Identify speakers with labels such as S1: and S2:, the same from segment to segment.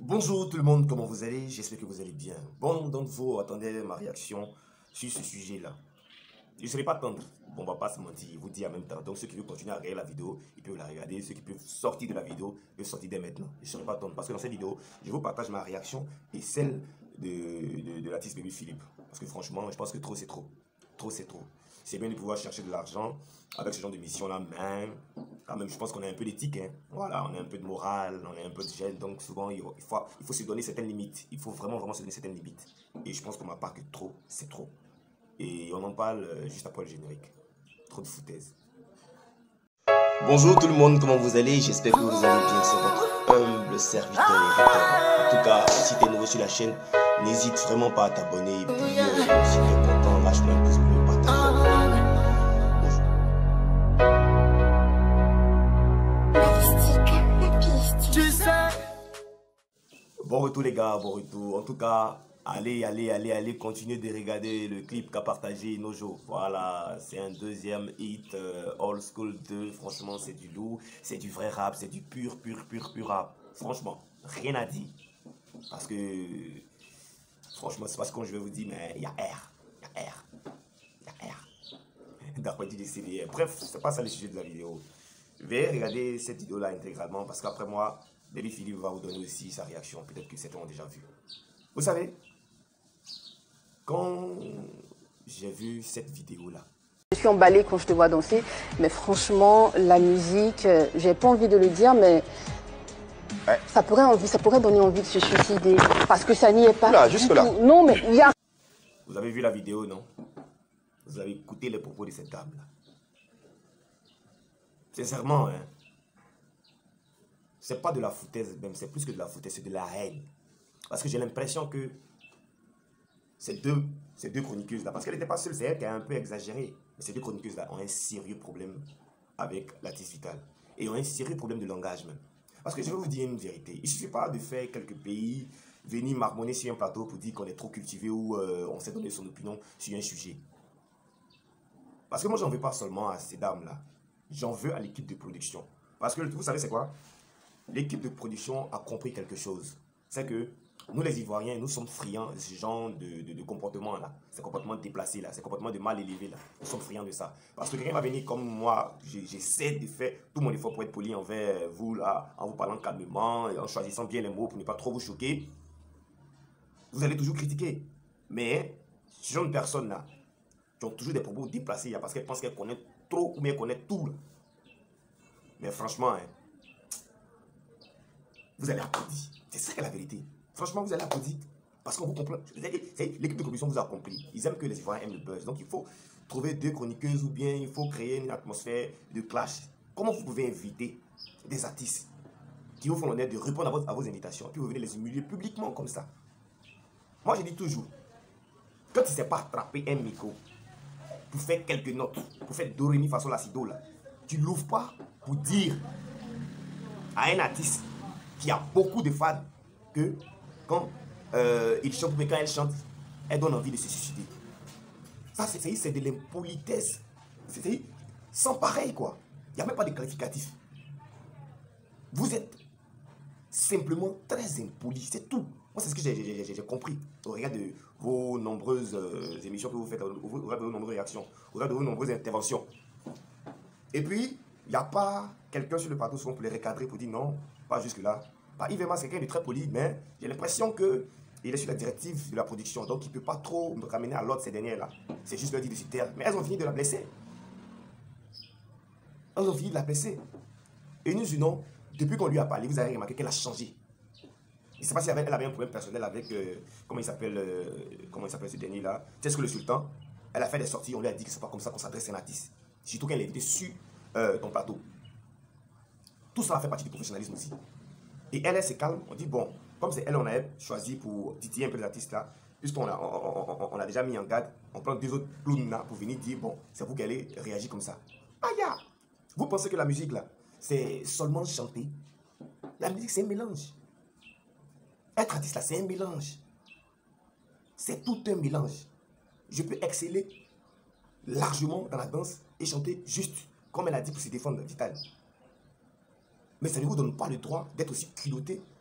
S1: Bonjour tout le monde, comment vous allez? J'espère que vous allez bien. Bon, donc vous attendez ma réaction sur ce sujet-là. Je ne serai pas tendre, bon, on va pas se mentir, je vous dis en même temps. Donc ceux qui veulent continuer à regarder la vidéo, ils peuvent la regarder. Ceux qui peuvent sortir de la vidéo, ils peuvent sortir dès maintenant. Je ne serai pas tendre parce que dans cette vidéo, je vous partage ma réaction et celle de l'artiste Baby Philippe. Parce que franchement, je pense que trop c'est trop. Trop c'est trop. C'est bien de pouvoir chercher de l'argent avec ce genre de mission-là, mais quand même, je pense qu'on a un peu d'éthique. Hein. Voilà, on a un peu de morale, on a un peu de gêne. Donc souvent, il faut se donner certaines limites. Il faut vraiment se donner certaines limites. Et je pense qu'on m'a pas que trop, c'est trop. Et on en parle juste après le générique. Trop de foutaise. Bonjour tout le monde, comment vous allez? J'espère que vous allez bien. C'est votre humble serviteur et Victor. En tout cas, si tu es nouveau sur la chaîne, n'hésite vraiment pas à t'abonner. Et puis, si tu es content, lâche-moi un pouce bleu, partage. Bon retour les gars, bon retour. En tout cas, allez, continuez de regarder le clip qu'a partagé Nojo. Voilà, c'est un deuxième hit, Old School 2. Franchement, c'est du lourd, c'est du vrai rap, c'est du pur rap. Franchement, rien à dire. Parce que, franchement, c'est parce que je vais vous dire, mais il y a R, il y a R, il y a R. D'après du DCD. Bref, c'est pas ça le sujet de la vidéo. Je vais regarder cette vidéo-là intégralement parce qu'après moi, Baby Philippe va vous donner aussi sa réaction. Peut-être que certains ont déjà vu. Vous savez, quand j'ai vu cette vidéo-là,
S2: je suis emballée quand je te vois danser, mais franchement, la musique, j'ai pas envie de le dire, mais ouais, ça pourrait donner envie de se suicider, parce que ça n'y est pas. Là, jusque là. Non, mais il y a...
S1: Vous avez vu la vidéo, non? Vous avez écouté les propos de cette dame-là. Sincèrement, hein, c'est pas de la foutaise même, c'est plus que de la foutaise, c'est de la haine. Parce que j'ai l'impression que ces deux chroniqueuses-là, parce qu'elle n'était pas seule, c'est elle qui a un peu exagéré, mais ces deux chroniqueuses-là ont un sérieux problème avec l'artiste Vital. Et ont un sérieux problème de langage même. Parce que je vais vous dire une vérité, il ne suffit pas de faire quelques pays, venir marmonner sur un plateau pour dire qu'on est trop cultivé ou on sait donner son opinion sur un sujet. Parce que moi, j'en veux pas seulement à ces dames-là, j'en veux à l'équipe de production. Parce que vous savez c'est quoi? L'équipe de production a compris quelque chose. C'est que nous les Ivoiriens, nous sommes friands de ce genre de comportement-là. Ces comportements déplacés là, ces comportements de mal élevés là. Nous sommes friands de ça. Parce que quelqu'un va venir comme moi, j'essaie de faire tout mon effort pour être poli envers vous là, en vous parlant calmement, et en choisissant bien les mots pour ne pas trop vous choquer. Vous allez toujours critiquer. Mais ce genre de personnes là, qui ont toujours des propos déplacés là, parce qu'elles pensent qu'elles connaissent trop ou bien connaissent tout là. Mais franchement, hein, vous allez applaudir. C'est ça la vérité. Franchement, vous allez applaudir. Parce qu'on vous comprend. L'équipe de production vous a compris. Ils aiment que les Ivoiriens aiment le buzz. Donc il faut trouver deux chroniqueuses ou bien il faut créer une atmosphère de clash. Comment vous pouvez inviter des artistes qui vous font l'honneur de répondre à vos invitations, puis vous venez les humilier publiquement comme ça? Moi, je dis toujours, quand tu ne sais pas attraper un micro pour faire quelques notes, pour faire do, ré, mi, fa, sol, la, si, do, là, tu ne l'ouvres pas pour dire à un artiste qui a beaucoup de fans que quand il chante, mais quand elle chante, elle donne envie de se suicider. Ça, c'est de l'impolitesse. C'est sans pareil, quoi. Il n'y a même pas de qualificatif. Vous êtes simplement très impoli, c'est tout. Moi, c'est ce que j'ai compris au regard de vos nombreuses émissions que vous faites, au regard de vos nombreuses réactions, au regard de vos nombreuses interventions. Et puis, il n'y a pas quelqu'un sur le plateau souvent pour les recadrer, pour dire non, pas jusque-là. Bah, Yves Emma, c'est quelqu'un de très poli, mais j'ai l'impression qu'il est sur la directive de la production, donc il ne peut pas trop me ramener à l'ordre ces dernières-là. C'est juste leur dire de se taire. Mais elles ont fini de la blesser. Elles ont fini de la blesser. Et nous, sinon, depuis qu'on lui a parlé, vous avez remarqué qu'elle a changé. Je ne sais pas si elle avait un problème personnel avec, comment il s'appelle ce dernier-là, c'est ce que le sultan, elle a fait des sorties, on lui a dit que c'est pas comme ça qu'on s'adresse à un artiste. Surtout qu'elle est invitée sur ton plateau. Tout ça fait partie du professionnalisme aussi. Et elle se calme, on dit bon, comme c'est elle, on a choisi pour titiller un peu les artistes là, puisqu'on a déjà mis en garde, on prend deux autres clowns là pour venir dire bon, c'est vous qui allez réagir comme ça. Aïe, vous pensez que la musique là, c'est seulement chanter? La musique c'est un mélange. Être artiste là, c'est un mélange. C'est tout un mélange. Je peux exceller largement dans la danse et chanter juste, comme elle a dit, pour se défendre Vital. Mais ça ne vous donne pas le droit d'être aussi culotté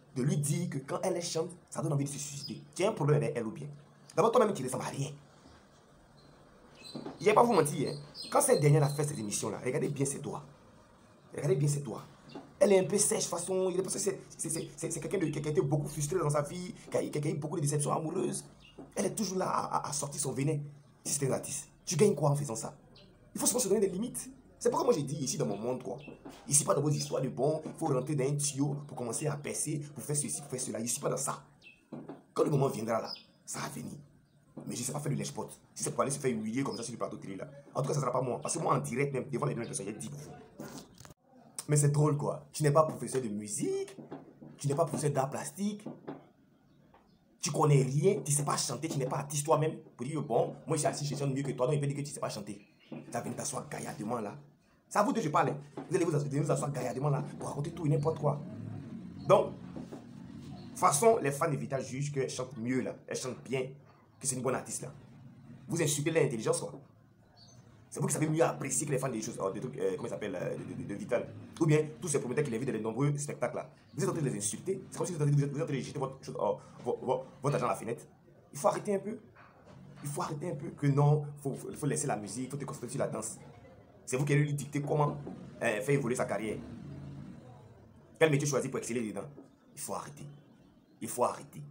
S1: de lui dire que quand elle chante, ça donne envie de se suicider. Tu as un problème avec elle ou bien? D'abord, toi-même, tu ne ressembles à rien. Je ne vais pas vous mentir. Hein. Quand cette dernière a fait cette émission-là, regardez bien ses doigts. Regardez bien ses doigts. Elle est un peu sèche, façon. C'est quelqu'un qui a été beaucoup frustré dans sa vie, qui a eu beaucoup de déceptions amoureuses. Elle est toujours là à sortir son venin. Si c'était un artiste, tu gagnes quoi en faisant ça? Il faut souvent se donner des limites. C'est pourquoi moi j'ai dit ici dans mon monde, quoi. Ici, pas dans vos histoires de bon, il faut rentrer dans un tuyau pour commencer à percer, pour faire ceci, pour faire cela. Ici, pas dans ça. Quand le moment viendra là, ça va venir. Mais je ne sais pas faire le lèche-pot. Si c'est pour aller se faire humilier comme ça sur le plateau télé là. En tout cas, ça ne sera pas moi. Parce que moi, en direct, même devant les mêmes personnes, il y a 10 pour vous. Mais c'est drôle, quoi. Tu n'es pas professeur de musique, tu n'es pas professeur d'art plastique, tu connais rien, tu ne sais pas chanter, tu n'es pas artiste toi-même. Pour dire, bon, moi je suis assis, je chante mieux que toi, donc il peut dire que tu ne sais pas chanter. Tu vas venir t'asseoir gaillardement là. C'est à vous deux que je parle. Vous allez vous asseoir gaillardement là pour raconter tout et n'importe quoi. Donc, de toute façon, les fans de Vita jugent qu'elle chante mieux là, elle chante bien, que c'est une bonne artiste là. Vous insultez l'intelligence quoi. C'est vous qui savez mieux apprécier que les fans des choses, des trucs, comment ça s'appelle, de Vital. Ou bien tous ces promoteurs qui l'invitent dans les nombreux spectacles là. Vous êtes en train de les insulter. C'est comme si vous êtes en train de jeter votre argent à la fenêtre. Il faut arrêter un peu. Il faut arrêter un peu que non, il faut laisser la musique, il faut te concentrer sur la danse. C'est vous qui allez lui dicter comment faire évoluer sa carrière. Quel métier choisir pour exceller dedans. Il faut arrêter. Il faut arrêter.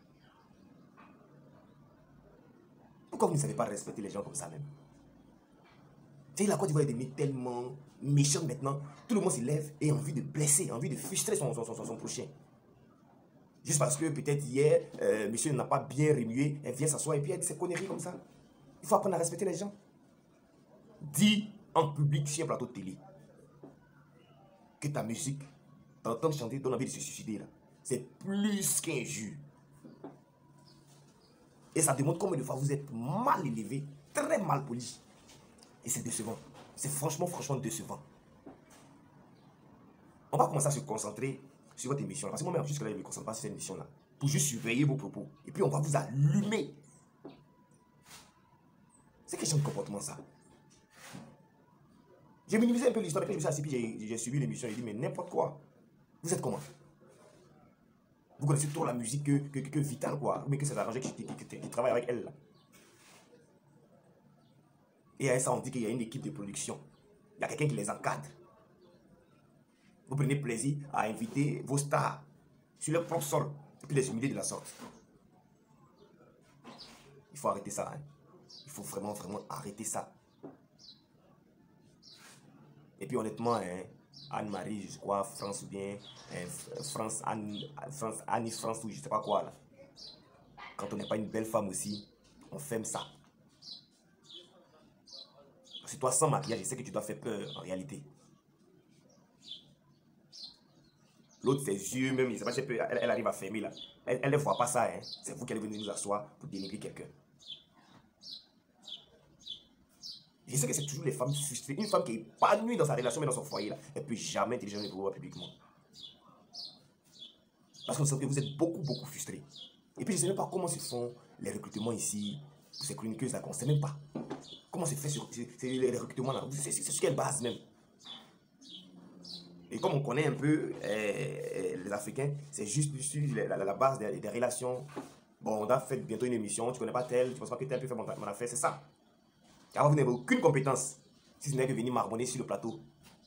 S1: Pourquoi vous ne savez pas respecter les gens comme ça même? La Côte d'Ivoire est devenue tellement méchante maintenant. Tout le monde se lève et a envie de blesser, envie de frustrer son prochain. Juste parce que peut-être hier, monsieur n'a pas bien remué, elle vient s'asseoir et puis elle dit ses conneries comme ça. Il faut apprendre à respecter les gens. Dis en public sur un plateau de télé que ta musique, t'entendre chanter, donne envie de se suicider. C'est plus qu'injure. Et ça démontre combien de fois vous êtes mal élevé, très mal poli. Et c'est décevant. C'est franchement décevant. On va commencer à se concentrer sur votre émission. Parce que moi-même, jusque-là, je ne me concentre pas sur cette émission-là. Pour juste surveiller vos propos. Et puis, on va vous allumer. C'est quel genre de comportement, ça? J'ai minimisé un peu l'histoire. Et puis, je me suis assis, puis j'ai suivi l'émission. J'ai dit, mais n'importe quoi. Vous êtes comment? Vous connaissez trop la musique que Vital, quoi. Mais que c'est l'arrangé qui travaille avec elle, là. Et à ça, on dit qu'il y a une équipe de production. Il y a quelqu'un qui les encadre. Vous prenez plaisir à inviter vos stars sur leur propre sol et puis les humilier de la sorte. Il faut arrêter ça. Hein. Il faut vraiment arrêter ça. Et puis honnêtement, hein, Anne-Marie, je crois, France ou bien Annie France ou je sais pas quoi. Là. Quand on n'est pas une belle femme aussi, on ferme ça. C'est toi sans maquillage, je sais que tu dois faire peur en réalité. L'autre, ses yeux, même, je sais pas, elle arrive à fermer là. Elle ne voit pas ça, hein. C'est vous qui allez venir nous asseoir pour dénigrer quelqu'un. Je sais que c'est toujours les femmes frustrées. Une femme qui est épanouie dans sa relation, mais dans son foyer là, elle ne peut jamais intelligent le pouvoir publiquement. Parce qu'on sait que vous êtes beaucoup frustrés. Et puis je ne sais même pas comment se font les recrutements ici, pour ces chroniqueuses là, on ne sait même pas. Comment c'est fait les recrutements là? C'est sur quelle base même? Et comme on connaît un peu les Africains, c'est juste sur la base des relations. Bon, on a fait bientôt une émission, tu ne connais pas tel, tu penses pas que tel peut faire mon affaire, c'est ça. Car vous n'avez aucune compétence, si ce n'est que venir marmonner sur le plateau.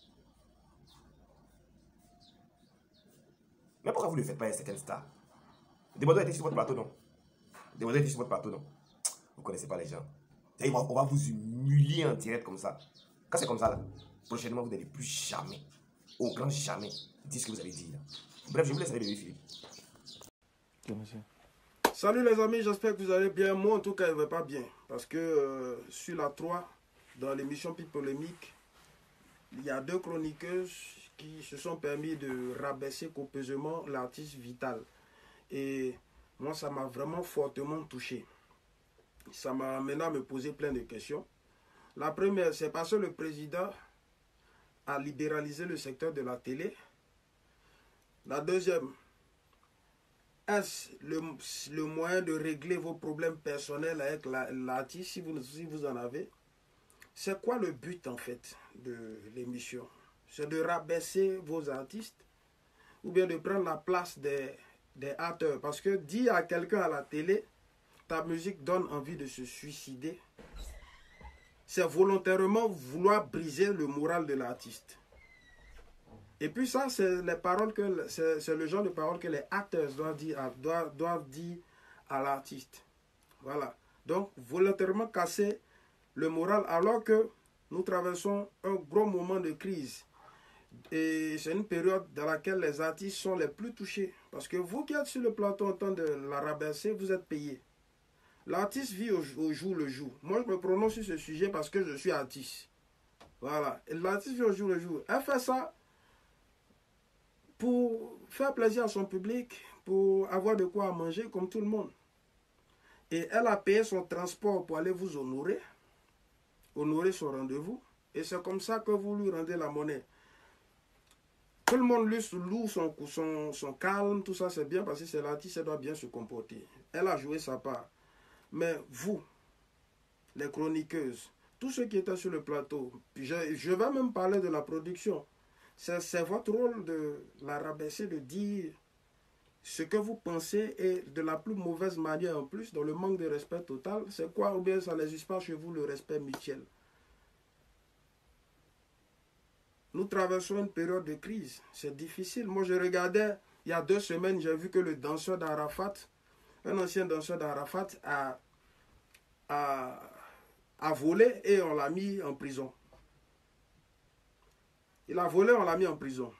S1: Mais pourquoi vous ne le faites pas à certaines stars? Demandez était sur votre plateau, non? Demandez était sur votre plateau, non? Vous ne connaissez pas les gens. On va vous humilier en direct comme ça. Quand c'est comme ça, là, prochainement, vous n'allez plus jamais, au grand jamais, dire ce que vous avez dit. Là. Bref, je vous laisse aller, bébé Philippe.
S3: Salut les amis, j'espère que vous allez bien. Moi, en tout cas, je ne vais pas bien. Parce que sur la 3, dans l'émission Pique Polémique, il y a 2 chroniqueuses qui se sont permis de rabaisser copieusement l'artiste Vital. Et moi, ça m'a vraiment fortement touché. Ça m'a amené à me poser plein de questions. La première, c'est parce que le président a libéralisé le secteur de la télé. La deuxième, est-ce le moyen de régler vos problèmes personnels avec l'artiste, si vous en avez? C'est quoi le but en fait de l'émission? C'est de rabaisser vos artistes ou bien de prendre la place des des haters. Parce que dire à quelqu'un à la télé, ta musique donne envie de se suicider, c'est volontairement vouloir briser le moral de l'artiste. Et puis ça, c'est les paroles que c'est le genre de paroles que les haters doivent dire à l'artiste. Voilà. Donc, volontairement casser le moral alors que nous traversons un gros moment de crise. Et c'est une période dans laquelle les artistes sont les plus touchés. Parce que vous qui êtes sur le plateau en temps de la rabaisser, vous êtes payés. L'artiste vit au jour le jour. Moi, je me prononce sur ce sujet parce que je suis artiste. Voilà. L'artiste vit au jour le jour. Elle fait ça pour faire plaisir à son public, pour avoir de quoi manger comme tout le monde. Et elle a payé son transport pour aller vous honorer son rendez-vous. Et c'est comme ça que vous lui rendez la monnaie. Tout le monde lui loue son calme, tout ça c'est bien parce que c'est l'artiste, elle doit bien se comporter. Elle a joué sa part. Mais vous, les chroniqueuses, tous ceux qui étaient sur le plateau, je vais même parler de la production. C'est votre rôle de la rabaisser, de dire ce que vous pensez et de la plus mauvaise manière en plus, dans le manque de respect total. C'est quoi, ou bien ça n'existe pas chez vous, le respect mutuel? Nous traversons une période de crise. C'est difficile. Moi, je regardais, il y a 2 semaines, j'ai vu que le danseur d'Arafat, un ancien danseur d'Arafat, a volé et on l'a mis en prison. Il a volé, on l'a mis en prison.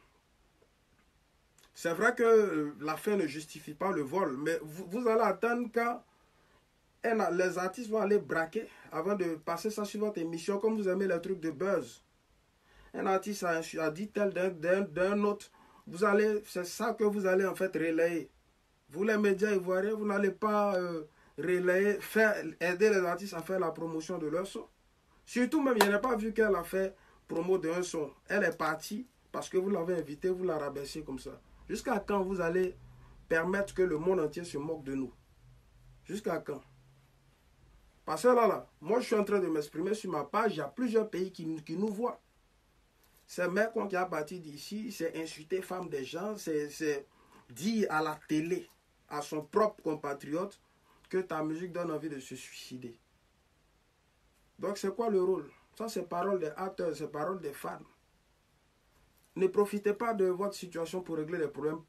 S3: C'est vrai que la fin ne justifie pas le vol, mais vous allez attendre quand les artistes vont aller braquer avant de passer ça sur votre émission, comme vous aimez les trucs de buzz. Un artiste a dit tel d'un autre, c'est ça que vous allez en fait relayer. Vous les médias ivoiriens, vous n'allez pas relayer, aider les artistes à faire la promotion de leur son. Surtout même, il n'y a pas vu qu'elle a fait promo d'un son. Elle est partie parce que vous l'avez invitée, vous la rabaissez comme ça. Jusqu'à quand vous allez permettre que le monde entier se moque de nous? Jusqu'à quand? Parce que là, moi je suis en train de m'exprimer sur ma page, il y a plusieurs pays qui nous voient. C'est mec qui a parti d'ici, c'est insulter femme des gens, c'est dire à la télé, à son propre compatriote, que ta musique donne envie de se suicider. Donc c'est quoi le rôle? Ça c'est parole des haters, c'est parole des fans. Ne profitez pas de votre situation pour régler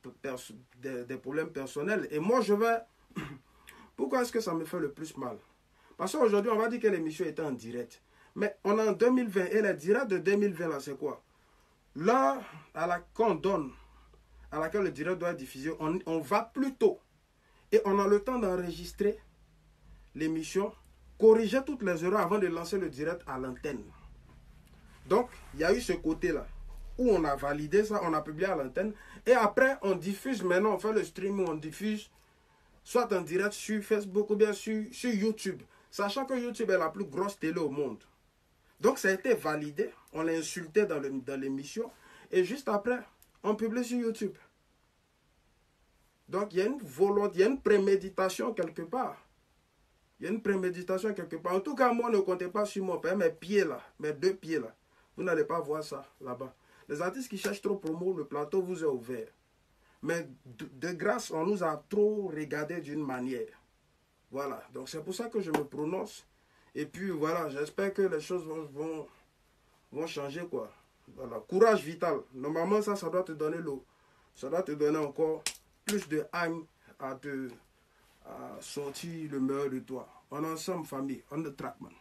S3: des problèmes personnels. Et moi je vais... Pourquoi est-ce que ça me fait le plus mal? Parce qu'aujourd'hui on va dire que l'émission était en direct. Mais on est en 2020 et les directs de 2020 là c'est quoi? L'heure qu'on donne, à laquelle le direct doit être diffusé, on va plus tôt. Et on a le temps d'enregistrer l'émission, corriger toutes les erreurs avant de lancer le direct à l'antenne. Donc, il y a eu ce côté-là, où on a validé ça, on a publié à l'antenne. Et après, on diffuse, maintenant on fait le stream, on diffuse, soit en direct sur Facebook ou bien sur YouTube. Sachant que YouTube est la plus grosse télé au monde. Donc ça a été validé, on l'a insulté dans l'émission, et juste après, on publie sur YouTube. Donc il y a une volonté, il y a une préméditation quelque part. Il y a une préméditation quelque part. En tout cas, moi, ne comptez pas sur mon père, mes pieds là, mes 2 pieds là. Vous n'allez pas voir ça là-bas. Les artistes qui cherchent trop promo, le plateau vous est ouvert. Mais de grâce, on nous a trop regardé d'une manière. Voilà, donc c'est pour ça que je me prononce. Et puis voilà, j'espère que les choses vont changer quoi. Voilà, courage vital. Normalement ça doit te donner l'eau. Ça doit te donner encore plus de haine à sortir le meilleur de toi. On est ensemble famille, on the track man.